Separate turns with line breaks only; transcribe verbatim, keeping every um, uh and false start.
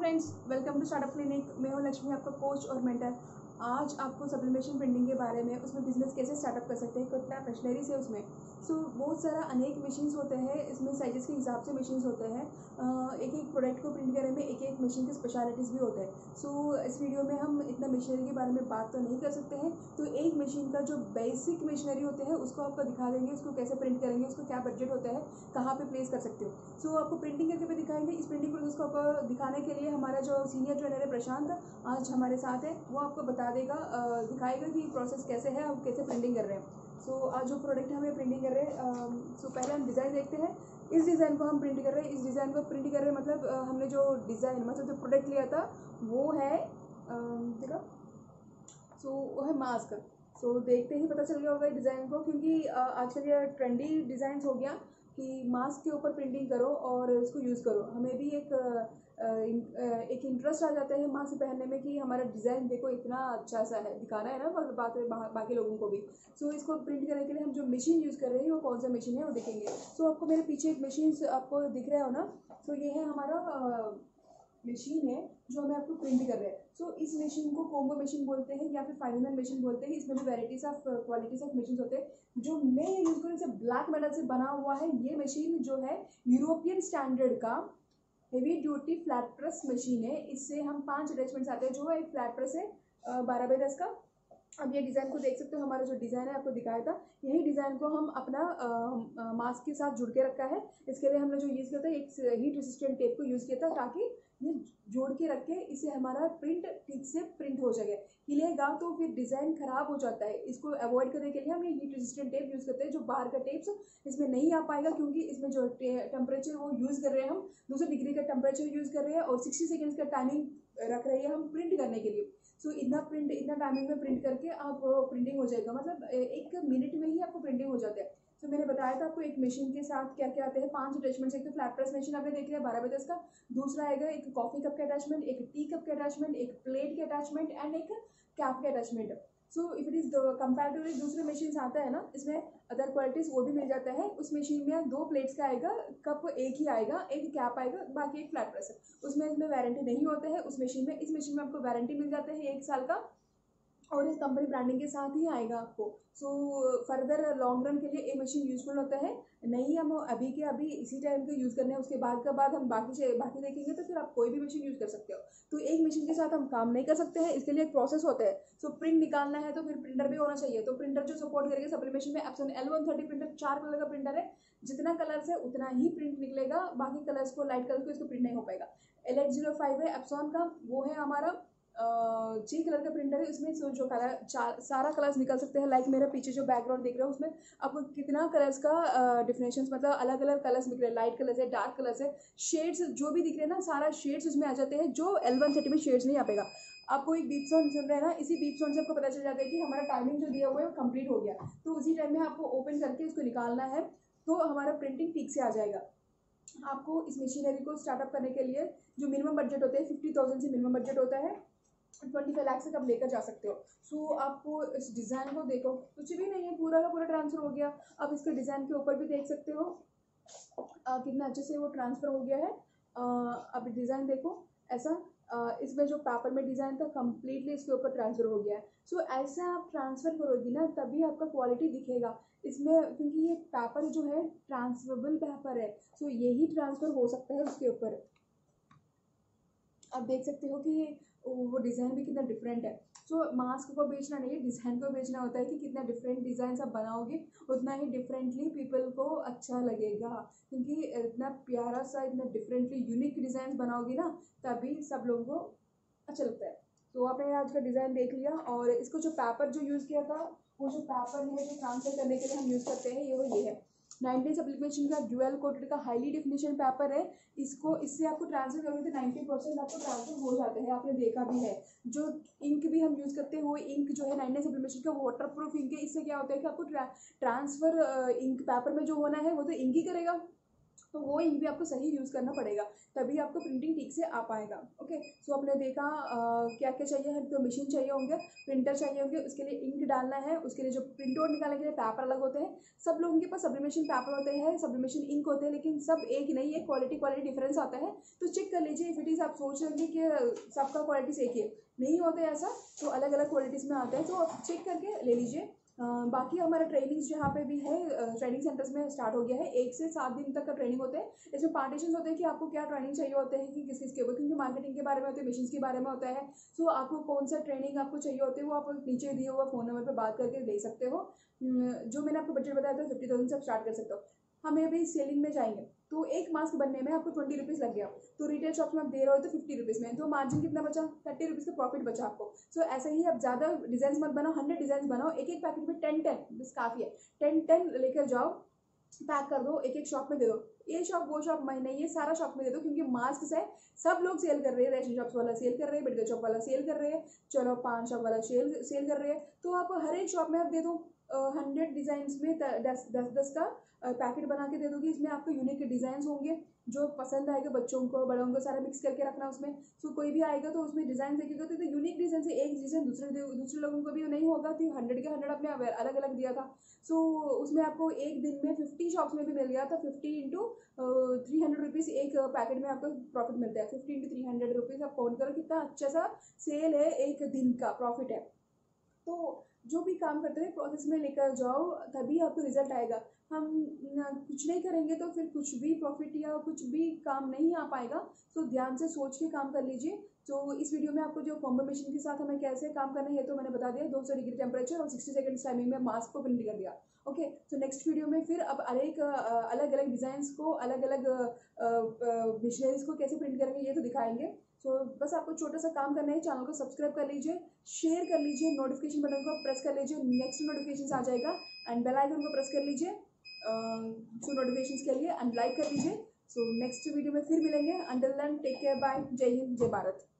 Friends, welcome to startup clinic. मैं हूं लक्ष्मी, आपका कोच और मेंटर। आज आपको सप्लीमेशन प्रिंटिंग के बारे में, उसमें बिजनेस कैसे स्टार्टअप कर सकते हैं, कितना मशीनरीज है उसमें। सो so, बहुत सारा अनेक मशीन्स होते हैं, इसमें साइजेस के हिसाब से मशीन्स होते हैं। एक एक प्रोडक्ट को प्रिंट करने में एक एक मशीन के स्पेशलिटीज़ भी होते हैं। सो so, इस वीडियो में हम इतना मशीनरी के बारे में बात तो नहीं कर सकते हैं। तो एक मशीन का जो बेसिक मशीनरी होते हैं उसको आपको दिखा देंगे, उसको कैसे प्रिंट करेंगे, उसको क्या बजट होता है, कहाँ पे प्लेस कर सकते हो। सो so, आपको प्रिंटिंग करके भी दिखाएंगे। इस प्रिंटिंग प्रोसेस को आपको दिखाने के लिए हमारा जो सीनियर ट्रेनर है प्रशांत आज हमारे साथ है। वो आपको बता देगा, दिखाएगा कि प्रोसेस कैसे है, आप कैसे प्रिंटिंग कर रहे हैं। सो so, आज जो प्रोडक्ट हमें प्रिंटिंग कर रहे हैं, सो so, पहले हम डिज़ाइन देखते हैं। इस डिज़ाइन को हम प्रिंट कर रहे हैं। इस डिज़ाइन को प्रिंट कर रहे हैं मतलब हमने जो डिज़ाइन मतलब जो प्रोडक्ट लिया था वो है देखा सो so, वो है मास्क। सो so, देखते ही पता चल गया होगा डिज़ाइन को, क्योंकि आजकल ये ट्रेंडी डिज़ाइन हो गया कि मास्क के ऊपर प्रिंटिंग करो और उसको यूज़ करो। हमें भी एक एक इंटरेस्ट आ जाता है मास्क पहनने में कि हमारा डिज़ाइन देखो इतना अच्छा सा है, दिखाना है ना बात बाकी लोगों को भी। सो so, इसको प्रिंट करने के लिए हम जो मशीन यूज़ कर रहे हैं वो कौन सा मशीन है वो देखेंगे। सो so, आपको मेरे पीछे एक मशीन आपको दिख रहा हो ना। सो so, ये है हमारा मशीन है जो हमें आपको प्रिंट कर रहे हैं। सो so, इस मशीन को कोम्बो मशीन बोलते हैं या फिर फाइनल मशीन बोलते हैं। इसमें भी varieties of qualities of machine होते हैं। जो मैं यूज़ करूँ इसे ब्लैक मेटल से बना हुआ है। ये मशीन जो है यूरोपियन स्टैंडर्ड का heavy duty flat press machine है। इससे हम पांच अटैचमेंट्स आते हैं। जो एक फ्लैट प्रेस है बारह बाई दस का। अब ये डिज़ाइन को देख सकते हो, हमारा जो डिज़ाइन है आपको दिखाया था, यही डिज़ाइन को हम अपना मास्क के साथ जुड़ के रखा है। इसके लिए हमने जो यूज़ किया था एक हीट रेसिस्टेंट टेप को यूज़ किया था, ताकि ये जोड़ के रख के इसे हमारा प्रिंट ठीक से प्रिंट हो जाए। हिलेगा तो फिर डिज़ाइन खराब हो जाता है। इसको अवॉइड करने के लिए हम ये हीट रेसिस्टेंट टेप यूज़ करते हैं। जो बाहर का टेप्स इसमें नहीं आ पाएगा, क्योंकि इसमें जो टेम्परेचर वो यूज़ कर रहे हैं, हम दूसरे डिग्री का टेम्परेचर यूज़ कर रहे हैं और सिक्सटी सेकेंड्स का टाइमिंग रख रहे हैं हम प्रिंट करने के लिए। सो so, इतना प्रिंट इतना टाइमिंग में प्रिंट करके आप प्रिंटिंग हो जाएगा, मतलब एक मिनट में ही आपको प्रिंटिंग हो जाता है। तो so, मैंने बताया था आपको एक मशीन के साथ क्या क्या आते हैं। पांच अटैचमेंट्स, एक तो फ्लैट प्रेस मशीन आपने देख लिया बारह बाई दस का। दूसरा आएगा एक कॉफी कप का अटैचमेंट, एक टी कप का अटैचमेंट, एक प्लेट के अटैचमेंट एंड एक कैप के attachment. So if it is comparatively दूसरे मशीन आता है ना, इसमें अदर क्वालिटीज वो भी मिल जाता है। उस मशीन में दो प्लेट्स का आएगा, कप एक ही आएगा, एक कैप आएगा, बाकी एक फ्लैट प्रेस है। उसमें इसमें वारंटी नहीं होते हैं उस मशीन में। इस मशीन में आपको वारंटी मिल जाता है एक साल का, और इस कंपनी ब्रांडिंग के साथ ही आएगा आपको। सो फर्दर लॉन्ग रन के लिए ये मशीन यूजफुल होता है। नहीं हम अभी के अभी इसी टाइम पे यूज़ करने हैं, उसके बाद का बाद हम बाकी से बाकी देखेंगे, तो फिर आप कोई भी मशीन यूज़ कर सकते हो। तो एक मशीन के साथ हम काम नहीं कर सकते हैं, इसके लिए एक प्रोसेस होता है। सो प्रिंट निकालना है तो फिर प्रिंटर भी होना चाहिए। तो प्रिंटर जो सपोर्ट करेगा सप्लीमेशन में Epson L one thirty printer, चार कलर का प्रिंटर है। जितना कलर्स है उतना ही प्रिंट निकलेगा, बाकी कलर्स को लाइट कलर को इसको प्रिंट नहीं हो पाएगा। एल एच जीरो फाइव है एप्सन का, वो है हमारा जी कलर का प्रिंटर है। इसमें जो कलर सारा कलर्स निकल सकते हैं। लाइक मेरे पीछे जो बैकग्राउंड देख रहे हो उसमें आपको कितना कलर्स का डिफिनेशंस, मतलब अलग अलग कलर्स दिख रहे हैं। लाइट कलर्स है, डार्क कलर्स है, शेड्स जो भी दिख रहे हैं ना, सारा शेड्स उसमें आ जाते हैं। जो एल वन थर्टी में शेड्स नहीं आ पाएगा। आपको एक बीप साउंड सुन रहे हैं ना, इसी बीप साउंड से आपको पता चल जाता है कि हमारा टाइमिंग जो दिया हुआ है वो कंप्लीट हो गया। तो उसी टाइम में आपको ओपन करके इसको निकालना है, तो हमारा प्रिंटिंग ठीक से आ जाएगा। आपको इस मशीनरी को स्टार्टअप करने के लिए जो मिनिमम बजट होता है फिफ्टी थाउजेंड से मिनिमम बजट होता है। ट्वेंटी फाइव लाख से आप लेकर जा सकते हो। सो so, आपको इस डिज़ाइन को देखो, कुछ भी नहीं है, पूरा का पूरा ट्रांसफ़र हो गया। अब इसके डिज़ाइन के ऊपर भी देख सकते हो आ, कितना अच्छे से वो ट्रांसफ़र हो गया है। आ, अब डिज़ाइन देखो ऐसा, आ, इसमें जो पेपर में डिज़ाइन था कम्प्लीटली इसके ऊपर ट्रांसफ़र हो गया है। सो so, ऐसा आप ट्रांसफ़र करोगी ना तभी आपका क्वालिटी दिखेगा इसमें, क्योंकि ये पेपर जो है ट्रांसफरेबल पेपर है। सो so, यही ट्रांसफ़र हो सकता है उसके ऊपर। आप देख सकते हो कि वो डिज़ाइन भी कितना डिफरेंट है। सो so, मास्क को बेचना नहीं है, डिज़ाइन को बेचना होता है कि कितना डिफरेंट डिज़ाइन आप बनाओगे उतना ही डिफरेंटली पीपल को अच्छा लगेगा। क्योंकि इतना प्यारा सा इतना डिफरेंटली यूनिक डिज़ाइन बनाओगे ना, तभी सब लोगों को अच्छा लगता है। तो so, आपने आज का डिज़ाइन देख लिया, और इसको जो पेपर जो यूज़ किया था, वो जो पेपर है जो ट्रांसफर करने के लिए हम यूज़ करते हैं, ये वो ये है नाइनटीन सप्लीमेशन का ड्यूअल कोटेड का हाईली डिफिनेशन पेपर है। इसको इससे आपको ट्रांसफर करोगे तो नाइन्टी परसेंट आपको ट्रांसफर हो जाते हैं, आपने देखा भी है। जो इंक भी हम यूज़ करते हैं वो इंक जो है नाइनटीन सप्लीमेशन का वाटर प्रूफ इंक है। इससे क्या होता है कि आपको ट्रांसफर इंक पेपर में जो होना है वो तो इंक ही करेगा, तो वो इंक भी आपको सही यूज़ करना पड़ेगा, तभी आपको प्रिंटिंग ठीक से आ पाएगा। ओके, सो आपने देखा आ, क्या क्या चाहिए है, तो मशीन चाहिए होंगे, प्रिंटर चाहिए होंगे, उसके लिए इंक डालना है, उसके लिए जो प्रिंट आउट निकालने के लिए पेपर अलग होते हैं। सब लोगों के पास सब्लिमेशन पेपर होते हैं, सब्लिमेशन इंक होते हैं, लेकिन सब एक नहीं है, क्वालिटी क्वालिटी डिफरेंस आता है। तो चेक कर लीजिए, इफ इट इज़ आप सोच लेंगे कि सबका क्वालिटीज़ एक ही है, नहीं होता है ऐसा, तो अलग अलग क्वालिटीज़ में आते हैं, तो आप चेक करके ले लीजिए। Uh, बाकी हमारा ट्रेनिंग्स जहाँ पे भी है, ट्रेनिंग सेंटर्स में स्टार्ट हो गया है, एक से सात दिन तक का ट्रेनिंग होते हैं। इसमें पार्टीशन होते हैं कि आपको क्या ट्रेनिंग चाहिए होते हैं, कि किस किस के, क्योंकि मार्केटिंग के बारे में होते हैं, मशीन्स के बारे में होता है। सो so, आपको कौन सा ट्रेनिंग आपको चाहिए होते हैं वो आप नीचे दिए हुआ फ़ोन नंबर पर बात करके ले सकते हो। जो मैंने आपको बजट बताया था फिफ्टी थाउजेंड से आप स्टार्ट कर सकते हो। हमें अभी सेलिंग में जाएंगे तो एक मास्क बनने में आपको ट्वेंटी रुपीज़ लग गया, तो रिटेल शॉप में आप दे रहे हो तो फिफ्टी रुपीज़ में, तो मार्जिन कितना बचा, थर्टी रुपीज़ का प्रॉफिट बचा आपको। सो so, ऐसा ही आप ज़्यादा डिजाइन मत बनाओ, हंड्रेड डिजाइन बनाओ, एक एक पैकेट में टेन टेन बस काफ़ी है, टेन टेन लेकर जाओ, पैक कर दो, एक एक शॉप में दे दो। ये शॉप वो शॉप मैं नहीं, ये सारा शॉप में दे दो, क्योंकि मास्क है, सब लोग सेल कर रहे हैं, रेशन शॉप वाला सेल कर रहे हैं, मेडिकल शॉप वाला सेल कर रहे हैं, चलो पान शॉप वाला सेल सेल कर रहे हैं, तो आप हर एक शॉप में आप दे दो, हंड्रेड डिजाइन में दस दस दस का पैकेट बना के दे दोगे। इसमें आपको यूनिक डिजाइन होंगे जो पसंद आएगा, बच्चों को बड़ों को सारा मिक्स करके रखना उसमें। सो कोई भी आएगा तो उसमें डिजाइन देखेगा तो यूनिक डिजाइन से एक डिजाइन दूसरे दूसरे लोगों को भी नहीं होगा, तो हंड्रेड के हंड्रेड आपने अलग अलग दिया था। सो उसमें आपको एक दिन में फिफ्टी शॉप्स में भी मिल गया था, fifty into three hundred rupees एक पैकेट में आपको प्रॉफिट मिलता है। Fifty into three hundred rupees आप काउंट करो कितना अच्छा सा सेल है, एक दिन का प्रॉफिट है। तो जो भी काम करते हैं प्रोसेस में लेकर जाओ, तभी आपको रिजल्ट आएगा। हम कुछ नहीं करेंगे तो फिर कुछ भी प्रॉफिट या कुछ भी काम नहीं आ पाएगा। तो ध्यान से सोच के काम कर लीजिए। तो इस वीडियो में आपको जो कॉम्बो मशीन के साथ हमें कैसे काम करना है तो मैंने बता दिया, दो सौ डिग्री टेम्परेचर और सिक्सटी सेकंड्स टाइमिंग में मास्क को प्रिंट कर दिया। ओके, तो नेक्स्ट वीडियो में फिर अब अनेक अलग अलग डिजाइन को, अलग अलग मशीनरीज को कैसे प्रिंट करेंगे ये तो दिखाएंगे। तो बस आपको छोटा सा काम करना है, चैनल को सब्सक्राइब कर लीजिए, शेयर कर लीजिए, नोटिफिकेशन बटन को प्रेस कर लीजिए, नेक्स्ट नोटिफिकेशन आ जाएगा, एंड बेल आइकन को प्रेस कर लीजिए सो नोटिफिकेशन के लिए, एंड लाइक कर लीजिए। सो नेक्स्ट वीडियो में फिर मिलेंगे। Until then take care, bye, जय हिंद, जय भारत।